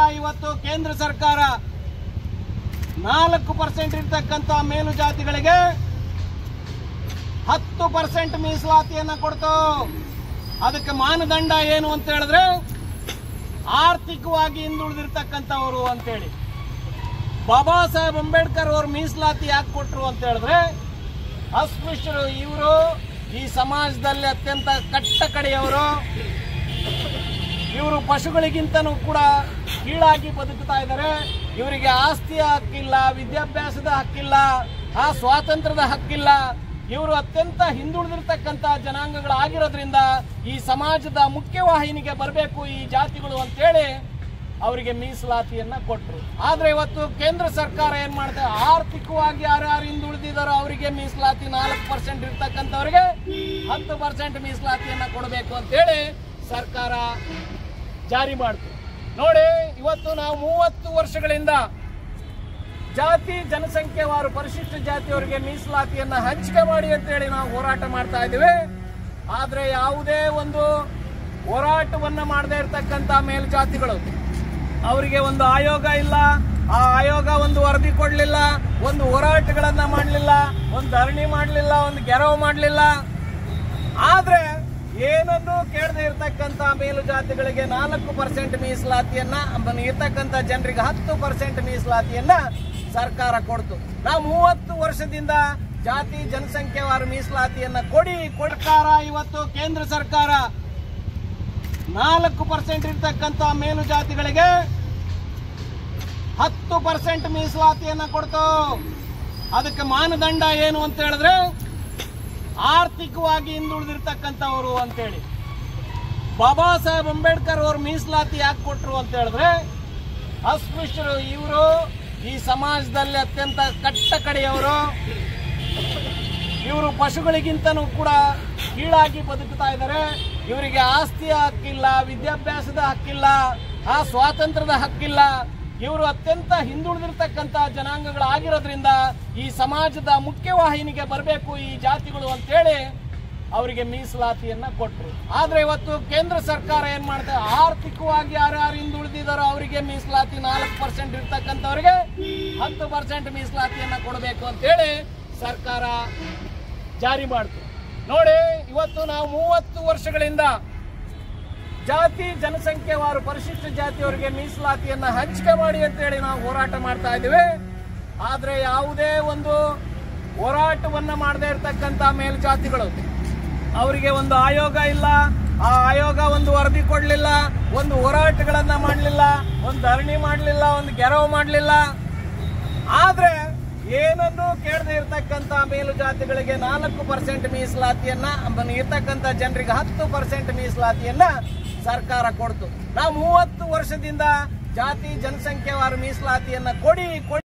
ಇವತ್ತು ಕೇಂದ್ರ ಸರ್ಕಾರ 4% ಇರ್ತಕ್ಕಂಥ ಮೇಲು ಜಾತಿಗಳಿಗೆ 10% ಮೀಸಲಾತಿಯನ್ನ ಕೊಡ್ತು. ಅದಕ್ಕೆ ಮಾನದಂಡ ಏನು ಅಂತ ಹೇಳಿದ್ರೆ ಆರ್ಥಿಕವಾಗಿ ಹಿಂದುಳಿದಿರ್ತಕ್ಕಂಥವರು ಅಂತೇಳಿ. ಬಾಬಾ ಸಾಹೇಬ್ ಅಂಬೇಡ್ಕರ್ ಅವರು ಮೀಸಲಾತಿ ಯಾಕೆ ಕೊಟ್ಟರು ಅಂತ ಹೇಳಿದ್ರೆ ಅಸ್ಪೃಶ್ಯರು ಇವರು ಈ ಸಮಾಜದಲ್ಲಿ ಅತ್ಯಂತ ಕಟ್ಟ ಕಡೆಯವರು, ಇವರು ಪಶುಗಳಿಗಿಂತನೂ ಕೂಡ ಕೀಳಾಗಿ ಬದುಕ್ತಾ ಇದ್ದಾರೆ. ಇವರಿಗೆ ಆಸ್ತಿಯ ಹಕ್ಕಿಲ್ಲ, ವಿದ್ಯಾಭ್ಯಾಸದ ಹಕ್ಕಿಲ್ಲ, ಆ ಸ್ವಾತಂತ್ರ್ಯದ ಹಕ್ಕಿಲ್ಲ. ಇವರು ಅತ್ಯಂತ ಹಿಂದುಳಿದಿರ್ತಕ್ಕಂಥ ಜನಾಂಗಗಳಾಗಿರೋದ್ರಿಂದ ಈ ಸಮಾಜದ ಮುಖ್ಯವಾಹಿನಿಗೆ ಬರಬೇಕು ಈ ಜಾತಿಗಳು ಅಂತೇಳಿ ಅವರಿಗೆ ಮೀಸಲಾತಿಯನ್ನ ಕೊಟ್ಟರು. ಆದ್ರೆ ಇವತ್ತು ಕೇಂದ್ರ ಸರ್ಕಾರ ಏನ್ ಮಾಡ್ತಾರೆ, ಆರ್ಥಿಕವಾಗಿ ಯಾರ್ಯಾರು ಹಿಂದುಳಿದಿದ್ದಾರೋ ಅವರಿಗೆ ಮೀಸಲಾತಿ 4% ಇರ್ತಕ್ಕಂಥವ್ರಿಗೆ 10% ಮೀಸಲಾತಿಯನ್ನ ಕೊಡಬೇಕು ಅಂತೇಳಿ ಸರ್ಕಾರ ಜಾರಿ ಮಾಡ್ತು. ನೋಡಿ, ಇವತ್ತು ನಾವು 30 ವರ್ಷಗಳಿಂದ ಜಾತಿ ಜನಸಂಖ್ಯೆವಾರು ಪರಿಶಿಷ್ಟ ಜಾತಿಯವರಿಗೆ ಮೀಸಲಾತಿಯನ್ನ ಹಂಚಿಕೆ ಮಾಡಿ ಅಂತೇಳಿ ನಾವು ಹೋರಾಟ ಮಾಡ್ತಾ ಇದ್ದೀವಿ. ಆದ್ರೆ ಯಾವುದೇ ಒಂದು ಹೋರಾಟವನ್ನ ಮಾಡದೇ ಇರತಕ್ಕಂತ ಮೇಲ್ಜಾತಿಗಳು, ಅವರಿಗೆ ಒಂದು ಆಯೋಗ ಇಲ್ಲ, ಆ ಆಯೋಗ ಒಂದು ವರದಿ ಕೊಡ್ಲಿಲ್ಲ, ಒಂದು ಹೋರಾಟಗಳನ್ನ ಮಾಡಲಿಲ್ಲ, ಒಂದು ಧರಣಿ ಮಾಡಲಿಲ್ಲ, ಒಂದು ಗೆರವು ಮಾಡಲಿಲ್ಲ. ಆದ್ರೆ ಏನನ್ನೂ ಕೇಳದೆ ಇರತಕ್ಕಂತ ಮೇಲು ಜಾತಿಗಳಿಗೆ 4% ಮೀಸಲಾತಿಯನ್ನ, ಇರ್ತಕ್ಕಂಥ ಜನರಿಗೆ 10% ಮೀಸಲಾತಿಯನ್ನ ಸರ್ಕಾರ ಕೊಡ್ತು. ನಾವು 30 ವರ್ಷದಿಂದ ಜಾತಿ ಜನಸಂಖ್ಯೆವಾರು ಮೀಸಲಾತಿಯನ್ನ ಕೊಡ್ಕಾರ ಇವತ್ತು ಕೇಂದ್ರ ಸರ್ಕಾರ 4% ಇರ್ತಕ್ಕಂಥ ಮೇಲು ಜಾತಿಗಳಿಗೆ 10% ಮೀಸಲಾತಿಯನ್ನ ಕೊಡ್ತು. ಅದಕ್ಕೆ ಮಾನದಂಡ ಏನು ಅಂತ ಹೇಳಿದ್ರೆ ಆರ್ಥಿಕವಾಗಿ ಹಿಂದುಳಿದಿರ್ತಕ್ಕಂಥವರು ಅಂತೇಳಿ. ಬಾಬಾ ಸಾಹೇಬ್ ಅಂಬೇಡ್ಕರ್ ಅವರು ಮೀಸಲಾತಿ ಯಾಕೆ ಕೊಟ್ಟರು ಅಂತ ಹೇಳಿದ್ರೆ ಅಸ್ಪೃಶ್ಯರು ಇವರು ಈ ಸಮಾಜದಲ್ಲಿ ಅತ್ಯಂತ ಕಟ್ಟ ಕಡೆಯವರು, ಇವರು ಪಶುಗಳಿಗಿಂತನೂ ಕೂಡ ಕೀಳಾಗಿ ಬದುಕ್ತಾ ಇದ್ದಾರೆ. ಇವರಿಗೆ ಆಸ್ತಿಯ ಹಕ್ಕಿಲ್ಲ, ವಿದ್ಯಾಭ್ಯಾಸದ ಹಕ್ಕಿಲ್ಲ, ಆ ಸ್ವಾತಂತ್ರ್ಯದ ಹಕ್ಕಿಲ್ಲ. ಇವರು ಅತ್ಯಂತ ಹಿಂದುಳಿದಿರ್ತಕ್ಕಂಥ ಜನಾಂಗಗಳಾಗಿರೋದ್ರಿಂದ ಈ ಸಮಾಜದ ಮುಖ್ಯವಾಹಿನಿಗೆ ಬರಬೇಕು ಈ ಜಾತಿಗಳು ಅಂತೇಳಿ ಅವರಿಗೆ ಮೀಸಲಾತಿಯನ್ನ ಕೊಟ್ಟರು. ಆದ್ರೆ ಇವತ್ತು ಕೇಂದ್ರ ಸರ್ಕಾರ ಏನ್ ಮಾಡ್ತಾರೆ, ಆರ್ಥಿಕವಾಗಿ ಯಾರ್ಯಾರು ಹಿಂದುಳಿದಿದ್ದಾರೋ ಅವರಿಗೆ ಮೀಸಲಾತಿ 4% ಇರ್ತಕ್ಕಂಥವ್ರಿಗೆ 10% ಮೀಸಲಾತಿಯನ್ನ ಕೊಡಬೇಕು ಅಂತೇಳಿ ಸರ್ಕಾರ ಜಾರಿ ಮಾಡ್ತು. ನೋಡಿ, ಇವತ್ತು ನಾವು 30 ವರ್ಷಗಳಿಂದ ಜಾತಿ ಜನಸಂಖ್ಯೆವಾರು ಪರಿಶಿಷ್ಟ ಜಾತಿಯವರಿಗೆ ಮೀಸಲಾತಿಯನ್ನ ಹಂಚಿಕೆ ಮಾಡಿ ಅಂತೇಳಿ ನಾವು ಹೋರಾಟ ಮಾಡ್ತಾ ಇದ್ದೀವಿ. ಆದ್ರೆ ಯಾವುದೇ ಒಂದು ಹೋರಾಟವನ್ನ ಮಾಡದೇ ಇರತಕ್ಕಂತ ಮೇಲ್ಜಾತಿಗಳು, ಅವರಿಗೆ ಒಂದು ಆಯೋಗ ಇಲ್ಲ, ಆ ಆಯೋಗ ಒಂದು ವರದಿ ಕೊಡ್ಲಿಲ್ಲ, ಒಂದು ಹೋರಾಟಗಳನ್ನ ಮಾಡಲಿಲ್ಲ, ಒಂದು ಧರಣಿ ಮಾಡಲಿಲ್ಲ, ಒಂದು ಗೆರವು ಮಾಡಲಿಲ್ಲ. ಆದ್ರೆ ಏನನ್ನೂ ಕೇಳದೆ ಇರತಕ್ಕಂತ ಮೇಲು ಜಾತಿಗಳಿಗೆ 4% ಮೀಸಲಾತಿಯನ್ನ, ಇರ್ತಕ್ಕಂಥ ಜನರಿಗೆ 10% ಮೀಸಲಾತಿಯನ್ನ ಸರ್ಕಾರ ಕೊಡ್ತು. ನಾವು 30 ವರ್ಷದಿಂದ ಜಾತಿ ಜನಸಂಖ್ಯೆವಾರು ಮೀಸಲಾತಿಯನ್ನ ಕೊಡಿ